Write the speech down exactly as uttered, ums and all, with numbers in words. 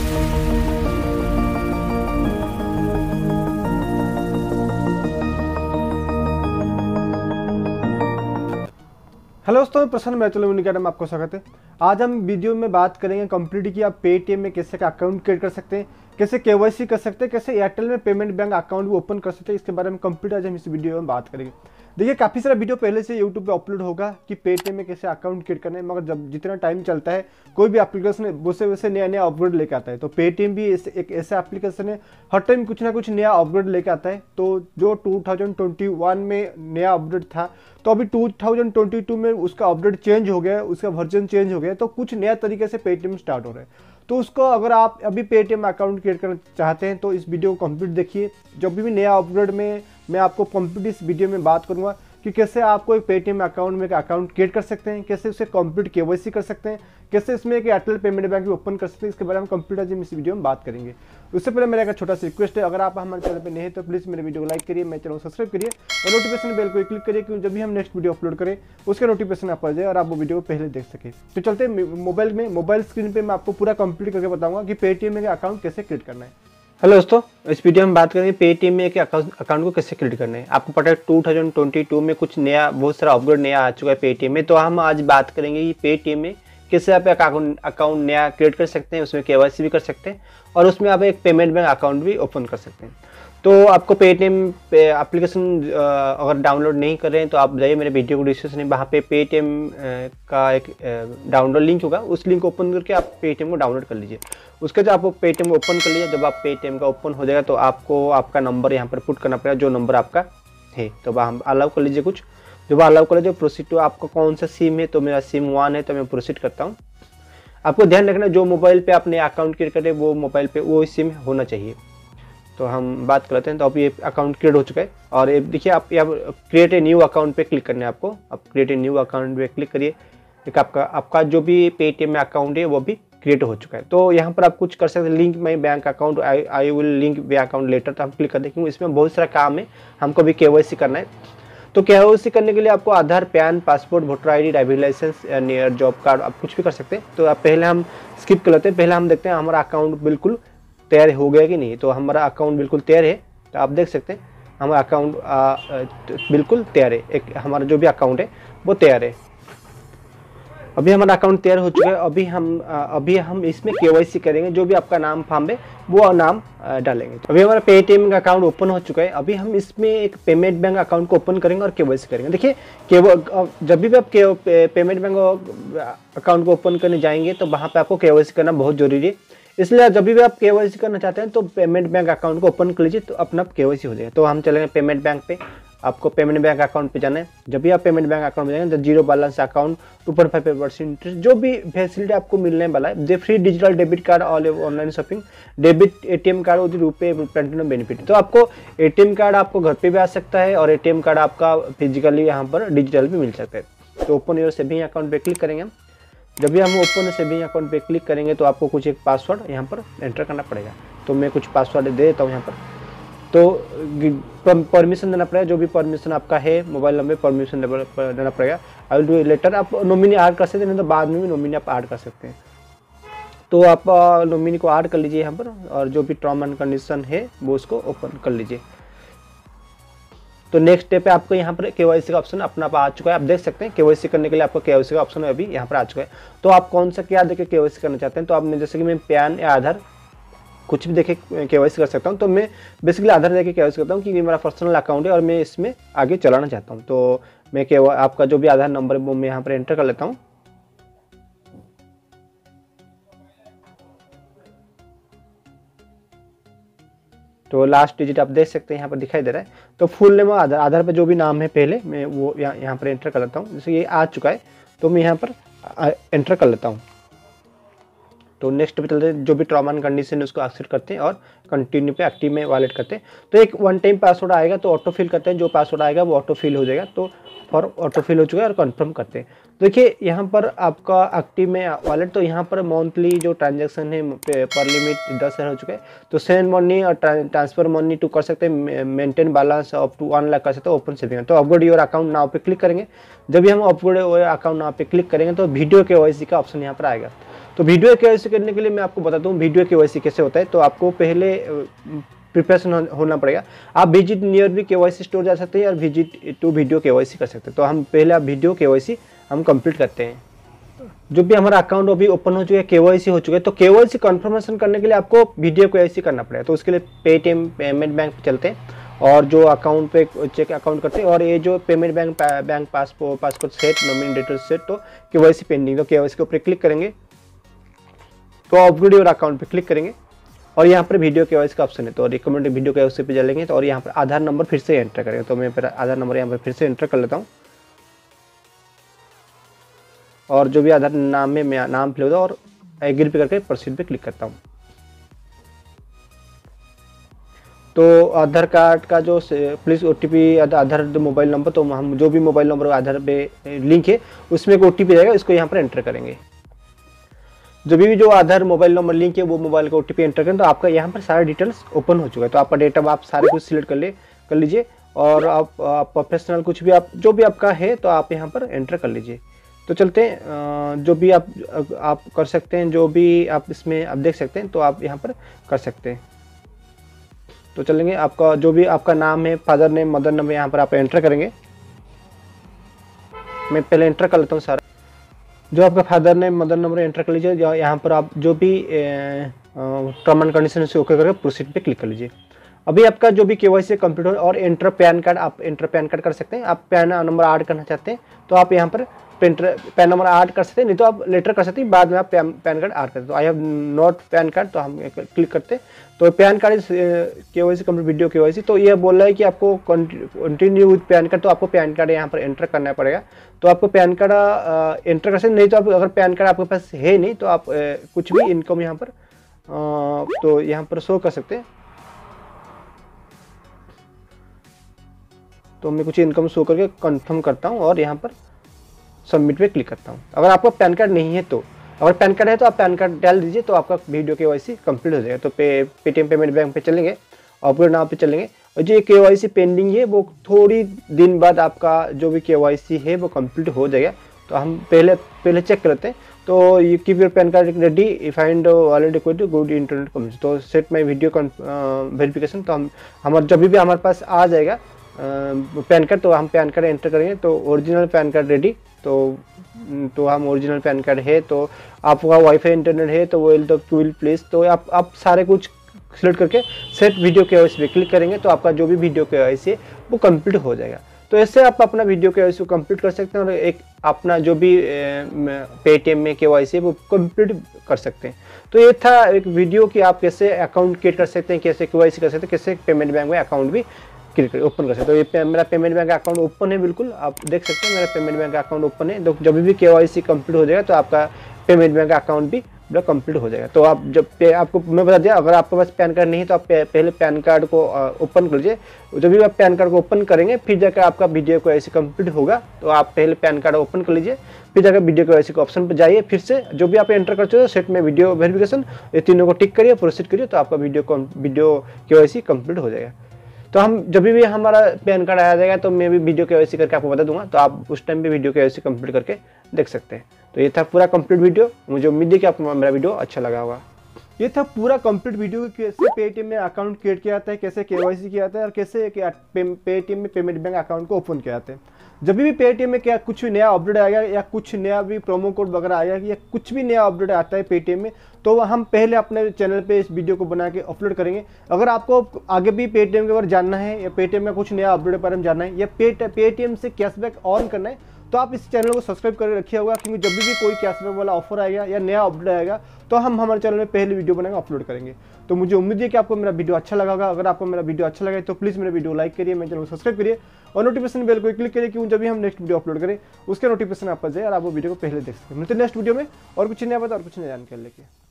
Hello दोस्तों, प्रसन्न मैचल में आपको स्वागत है। आज हम वीडियो में बात करेंगे कंप्लीट कि आप पेटीएम में कैसे अकाउंट क्रिएट कर सकते हैं, कैसे केवाईसी कर सकते हैं, कैसे एयरटेल में पेमेंट बैंक अकाउंट भी ओपन कर सकते हैं। इसके बारे में कंप्लीट आज हम इस वीडियो में बात करेंगे। देखिए, काफ़ी सारा वीडियो पहले से यूट्यूब पे अपलोड होगा कि पेटीएम में कैसे अकाउंट क्रिएट करना है, मगर जब जितना टाइम चलता है कोई भी एप्लीकेशन वैसे वैसे नया नया अपग्रेड लेकर आता है। तो पेटीएम भी एक ऐसा एप्लीकेशन है, हर टाइम कुछ ना कुछ नया अपग्रेड लेकर आता है। तो जो टू थाउजेंड ट्वेंटी वन में नया अपडेट था, तो अभी टू थाउजेंड ट्वेंटी टू में उसका अपडेट चेंज हो गया, उसका वर्जन चेंज हो गया, तो कुछ नया तरीके से पेटीएम स्टार्ट हो रहा है। तो उसको अगर आप अभी पेटीएम अकाउंट क्रिएट करना चाहते हैं तो इस वीडियो को कंप्लीट देखिए। जब भी नया अपग्रेड में मैं आपको कंप्लीट इस वीडियो में बात करूंगा कि कैसे आपको एक पेटीएम अकाउंट में एक अकाउंट क्रिएट कर सकते हैं, कैसे उसे कंप्लीट केवाईसी कर सकते हैं, कैसे इसमें एक एयरटेल पेमेंट बैंक भी ओपन कर सकते हैं। इसके बारे में कंप्लीट आज हम इस वीडियो में बात करेंगे। उससे पहले मेरा एक छोटा सा रिक्वेस्ट है, अगर आप हमारे चैनल पर नए हैं तो प्लीज़ मेरे वीडियो को लाइक करिए, मेरे चैनल को सब्सक्राइब करिए और नोटिफिकेशन बेल को क्लिक करिए, क्योंकि जब भी हम नेक्स्ट वीडियो अपलोड करें उसका नोटिफिकेशन आप आ जाए और आप वो वीडियो को पहले देख सके। तो चलते हैं मोबाइल में, मोबाइल स्क्रीन पर मैं आपको पूरा कंप्लीट करके बताऊंगा कि पेटीएम में अकाउंट कैसे क्रिएट करना है। हेलो दोस्तों, इस वीडियो में बात करेंगे पेटीएम में एक अकाउंट को कैसे क्रिएट करना है। आपको पता है टू थाउजेंड ट्वेंटी टू में कुछ नया, बहुत सारा अपग्रेड नया आ चुका है पेटीएम में। तो हम आज बात करेंगे कि पेटीएम में कैसे आप एक अकाउंट नया क्रिएट कर सकते हैं, उसमें केवाईसी भी कर सकते हैं और उसमें आप एक पेमेंट बैंक अकाउंट भी ओपन कर सकते हैं। तो आपको पेटीएम पे एप्लीकेशन अगर डाउनलोड नहीं कर रहे हैं तो आप जाइए मेरे वीडियो को डिस्क्रिप्शन में, वहाँ पे पेटीएम का एक डाउनलोड लिंक होगा, उस लिंक को ओपन करके आप पेटीएम को डाउनलोड कर लीजिए। उसके बाद आप पेटीएम ओपन कर लीजिए। जब आप पेटीएम का ओपन हो जाएगा तो आपको आपका नंबर यहाँ पर पुट करना पड़ेगा, जो नंबर आपका है। तो हम अलाउ कर लीजिए कुछ, जब अलाउ कर लीजिए प्रोसीड टू। आपका कौन सा सिम है, तो मेरा सिम वन है तो मैं प्रोसीड करता हूँ। आपको ध्यान रखना जो मोबाइल पे आपने अकाउंट क्रिएट करे वो मोबाइल पे वो सिम होना चाहिए। तो हम बात करते हैं। तो अब ये अकाउंट क्रिएट हो चुका है और ये देखिए, आप यहाँ क्रिएट ए न्यू अकाउंट पे क्लिक करना है आपको। आप क्रिएट ए न्यू अकाउंट पे क्लिक करिए। एक आपका आपका जो भी पेटीएम में अकाउंट है वो भी क्रिएट हो चुका है। तो यहाँ पर आप कुछ कर सकते हैं, link my bank account, I I will link way account later. तो हम क्लिक करते हैं क्योंकि इसमें बहुत सारा काम है, हमको भी केवाईसी करना है। तो केवाईसी करने के लिए आपको Aadhaar, PAN, passport, voter I D, driving licence, near job card, आप कुछ भी कर सकते हैं। तो आप पहले हम स्किप कर लेते हैं। पहले हम देखते हैं हमारा अकाउंट बिल्कुल तैयार हो गया कि नहीं। तो हमारा अकाउंट बिल्कुल तैयार है। तो आप देख सकते हैं हमारा अकाउंट बिल्कुल तैयार है। एक हमारा जो भी अकाउंट है वो तैयार है। अभी हमारा अकाउंट तैयार हो चुका है। अभी हम अभी हम इसमें केवाईसी करेंगे। जो भी आपका नाम फॉर्म है वो नाम डालेंगे। तो अभी हमारा पेटीएम का अकाउंट ओपन हो चुका है। अभी हम इसमें एक पेमेंट बैंक अकाउंट को ओपन करेंगे और केवाईसी करेंगे। देखिए, जब भी आप पेमेंट बैंक अकाउंट को ओपन करने जाएंगे तो वहाँ पे आपको केवाईसी करना बहुत जरूरी है। इसलिए जब भी आप केवाईसी करना चाहते हैं तो पेमेंट बैंक अकाउंट को ओपन कर लीजिए, तो अपना केवाईसी हो जाएगा। तो हम चलेंगे पेमेंट बैंक पे। आपको पेमेंट बैंक अकाउंट पे जाना है। जब भी आप पेमेंट बैंक अकाउंट में जाएंगे तो zero balance account, two point five percent interest, जो भी फैसिलिटी आपको मिलने वाला है, the free digital debit card, all online shopping, debit ATM card और रुपए प्लेटिनम बेनिफिट। तो आपको एटीएम कार्ड आपको घर पे भी आ सकता है और एटीएम कार्ड आपका फिजिकली यहाँ पर डिजिटल भी मिल सकता है। तो ओपन योर सेविंग अकाउंट पे क्लिक करेंगे हम। जब भी हम ओपन सेविंग अकाउंट पे क्लिक करेंगे तो आपको कुछ एक पासवर्ड यहाँ पर एंटर करना पड़ेगा। तो मैं कुछ पासवर्ड दे देता हूँ यहाँ पर। तो परमिशन देना पड़ेगा, जो भी परमिशन आपका है मोबाइल नंबर परमिशन देना पड़ेगा। I will do later. आप नॉमिनी ऐड कर सकते हैं, नहीं तो बाद में भी नॉमिनी आप ऐड कर सकते हैं। तो आप नॉमिनी को ऐड कर लीजिए यहाँ पर और जो भी टर्म एंड कंडीशन है वो उसको ओपन कर लीजिए। तो नेक्स्ट स्टेप पे आपको यहाँ पर केवाईसी का ऑप्शन अपना आ चुका है। आप देख सकते हैं केवाईसी करने के लिए आपको केवाईसी का ऑप्शन अभी यहाँ पर आ चुका है। तो आप कौन सा क्या देके केवाईसी करना चाहते हैं। तो आपने जैसे कि मैं पैन या आधार कुछ भी देखे केवाईसी कर सकता हूँ। तो मैं बेसिकली आधार देके केवाईसी करता हूँ क्योंकि मेरा पर्सनल अकाउंट है और मैं इसमें आगे चलाना चाहता हूँ। तो मैं केवा आपका जो भी आधार नंबर है वो मैं यहाँ पर एंटर कर लेता हूँ। तो लास्ट डिजिट आप देख सकते हैं यहाँ पर दिखाई दे रहा है। तो फुल नेम आधार, आधार पे जो भी नाम है पहले मैं वो यहाँ यहाँ पर एंटर कर लेता हूँ। जैसे ये आ चुका है तो मैं यहाँ पर एंटर कर लेता हूँ। तो नेक्स्ट पे चलते हैं, जो भी टर्म एंड कंडीशन है उसको एक्सेप्ट करते हैं और कंटिन्यू पे एक्टिव में वॉलेट करते हैं। तो एक वन टाइम पासवर्ड आएगा तो ऑटो फिल करते हैं, जो पासवर्ड आएगा वो ऑटो फिल हो जाएगा। तो फॉर ऑटो फिल हो चुका है और कंफर्म करते हैं। देखिए यहाँ पर आपका एक्टिव में वॉलेट, तो यहाँ पर मंथली जो ट्रांजैक्शन है पर लिमिट दस हज़ार हो चुका है। तो सेंड मनी और ट्रांसफर मनी टू कर सकते हैं, maintain balance up to one lakh कर सकते हैं, ओपन सेविंग। तो अपग्रेड योर अकाउंट नाउ पे क्लिक करेंगे। जब भी हम अपग्रेड योर अकाउंट नाउ पे क्लिक करेंगे तो वीडियो केवाईसी का ऑप्शन यहाँ पर आएगा। तो वीडियो केवाईसी करने के लिए मैं आपको बताता हूँ वीडियो केवाईसी कैसे होता है। तो आपको पहले प्रिपरेशन होना पड़ेगा। आप visit nearby KYC store जा सकते हैं और विजिट टू वीडियो केवाईसी कर सकते हैं। तो हम पहले आप वीडियो केवाईसी हम कंप्लीट करते हैं। जो भी हमारा अकाउंट अभी ओपन हो चुका है, केवाईसी हो चुका है, तो केवाईसी कंफर्मेशन करने के लिए आपको वीडियो केवाईसी करना पड़ेगा। तो उसके लिए पेटीएम पेमेंट बैंक पे चलते हैं और जो अकाउंट पे चेक अकाउंट करते हैं और ये जो payment bank bank passport passport set nominee details set, तो केवाईसी पेंडिंग, तो केवाईसी के ऊपर क्लिक करेंगे तो अपग्रेड योर अकाउंट पे क्लिक करेंगे और यहाँ पर वीडियो केवाईसी का ऑप्शन है। तो रिकमेंड वीडियो केवाईसी पे चलेंगे तो और यहाँ पर आधार नंबर फिर से एंटर करेंगे। तो मैं फिर आधार नंबर यहाँ पर फिर से एंटर कर लेता हूँ और जो भी आधार नाम में मैं नाम फिल होता है और एग्री पे करके प्रोसीड पे क्लिक करता हूँ। तो आधार कार्ड का जो please OTP Aadhaar mobile number, तो हम जो भी मोबाइल नंबर आधार पे लिंक है उसमें एक ओटीपी जाएगा, इसको यहाँ पर एंटर करेंगे। जो भी जो आधार मोबाइल नंबर लिंक है वो मोबाइल का ओटीपी एंटर करें तो आपका यहाँ पर सारा डिटेल्स ओपन हो चुका है। तो आपका डेटा आप सारे कुछ सिलेक्ट कर ले कर लीजिए और आप प्रोफेशनल कुछ भी आप जो भी आपका है तो आप यहाँ पर एंटर कर लीजिए। तो चलते हैं, जो भी आप आप कर सकते हैं, जो भी आप इसमें आप देख सकते हैं तो आप यहाँ पर कर सकते हैं। तो चलेंगे, आपका जो भी आपका नाम है, फादर नेम, मदर नेम, यहाँ पर आप एंटर करेंगे। मैं पहले एंटर कर लेता हूँ सारा। जो आपका father name mother number enter कर लीजिए। यहाँ पर आप जो भी टर्म एंड कंडीशन से ओके करके प्रोसीड पे क्लिक कर लीजिए। अभी आपका जो भी केवाईसी कंप्लीट हो और एंटर पैन कार्ड, आप एंटर पैन कार्ड कर सकते हैं। आप पैन नंबर ऐड करना चाहते हैं तो आप यहाँ पर पैन नंबर ऐड कर सकते हैं, नहीं तो आप लेटर कर सकते हैं, बाद में आप पैन पैन कार्ड ऐड करते हैं। तो I have not PAN card, तो हम क्लिक करते हैं। तो PAN card KYC complete video KYC, तो ये बोल रहा है कि आपको कंटिन्यू विद पैन कार्ड, तो आपको पैन कार्ड यहाँ पर एंटर करना पड़ेगा। तो आपको पैन कार्ड एंटर कर सकते, नहीं तो आप अगर पैन कार्ड आपके पास है नहीं तो आप आ, कुछ भी इनकम यहाँ पर आ, तो यहाँ पर शो कर सकते हैं। तो मैं कुछ इनकम शो करके कंफर्म करता हूँ और यहाँ पर सबमिट पे क्लिक करता हूँ। अगर आपका पैन कार्ड नहीं है तो, अगर पैन कार्ड है तो आप पैन कार्ड डाल दीजिए तो आपका वीडियो केवाईसी कंप्लीट हो जाएगा। तो पे पेटीएम पेमेंट बैंक पे चलेंगे, अपग्रेड नाउ पे चलेंगे और जो केवाईसी पेंडिंग है वो थोड़ी दिन बाद आपका जो भी केवाईसी है वो कंप्लीट हो जाएगा। तो हम पहले पहले चेक करते हैं। तो you keep your PAN card ready, find already equal good internet connection, तो सेट माई वीडियो वेरिफिकेशन। तो हम हमारे जब भी हमारे पास आ जाएगा पैन कार्ड तो हम पैन कार्ड एंटर करेंगे। तो ओरिजिनल पैन कार्ड रेडी, तो तो हम ओरिजिनल पैन कार्ड है, तो आपका वाईफाई इंटरनेट है तो विल द विल प्लेस, तो आप आप सारे कुछ सिलेक्ट करके सेट वीडियो केवाईसी पे क्लिक करेंगे तो आपका जो भी वीडियो केवाईसी है वो कंप्लीट हो जाएगा। तो ऐसे आप अपना वीडियो केवाईसी को कंप्लीट कर सकते हैं और एक अपना जो भी पेटीएम में केवाईसी है वो कंप्लीट कर सकते हैं। तो ये था एक वीडियो कि आप कैसे अकाउंट क्रिएट कर सकते हैं, कैसे केवाईसी कर सकते हैं, कैसे पेमेंट बैंक में अकाउंट भी क्लिक ओपन कर सकते हो। तो ये पे, मेरा पेमेंट बैंक अकाउंट ओपन है, बिल्कुल आप देख सकते हैं मेरा पेमेंट बैंक अकाउंट ओपन है। तो जब भी केवाईसी कंप्लीट हो जाएगा तो आपका पेमेंट बैंक अकाउंट भी पूरा कंप्लीट हो जाएगा। तो आप जब पे, आपको मैं बता दिया, अगर आपके पास पैन कार्ड नहीं है तो आप पहले पैन कार्ड को ओपन कर लीजिए। जब भी आप पैन कार्ड को ओपन करेंगे फिर जाकर आपका वीडियो केवाईसी कंप्लीट होगा। तो आप पहले पैन कार्ड ओपन कर लीजिए, फिर जाकर वीडियो केवाईसी के ऑप्शन पर जाइए, फिर से जो भी आप एंटर कर चुके हो सेट में वीडियो वेरिफिकेशन, ये तीनों को टिक करिए, प्रोसीड करिए, तो आपका वीडियो वीडियो केवाईसी कंप्लीट हो जाएगा। तो हम जब भी हमारा पैन कार्ड आ जाएगा तो मैं भी वीडियो केवाईसी करके आपको बता दूंगा, तो आप उस टाइम भी वीडियो केवाईसी कंप्लीट करके देख सकते हैं। तो ये था पूरा कंप्लीट वीडियो, मुझे उम्मीद है कि आपको मेरा वीडियो अच्छा लगा होगा। ये था पूरा कंप्लीट वीडियो कि कैसे पेटीएम में अकाउंट क्रिएट किया जाता है, कैसे केवाईसी किया जाता है और कैसे पेटीएम में पेमेंट बैंक अकाउंट को ओपन किया जाता है। जब भी पेटीएम में क्या कुछ भी नया अपडेट आएगा या कुछ नया भी प्रोमो कोड वगैरह आएगा या कुछ भी नया अपडेट आता है पेटीएम में, तो हम पहले अपने चैनल पे इस वीडियो को बना के अपलोड करेंगे। अगर आपको आगे भी पेटीएम के बारे में जानना है या पेटीएम में कुछ नया अपडेट के बारे में जानना है या पेटीएम से कैशबैक ऑन करना है तो आप इस चैनल को सब्सक्राइब करके रखिए होगा, क्योंकि जब भी कोई कैशबैक वाला ऑफर आएगा या नया अपडेट आएगा तो हम हमारे चैनल में पहले वीडियो बनाएंगे, अपलोड करेंगे। तो मुझे उम्मीद है कि आपको मेरा वीडियो अच्छा लगा होगा। अगर आपको मेरा वीडियो अच्छा लगे तो प्लीज़ मेरे वीडियो लाइक करिए, मेरे चैनल को सब्सक्राइब करिए और नोटिफिकेशन बेल को क्लिक करिए, क्यों जब भी हम नेक्स्ट वीडियो अपलोड करें उसके नोटिफिकेशन आप पर जाए और आप वो वीडियो को पहले देख सकते हैं। मिलते हैं नेक्स्ट वीडियो में और कुछ नया बात और कुछ नया जानकारी लेके।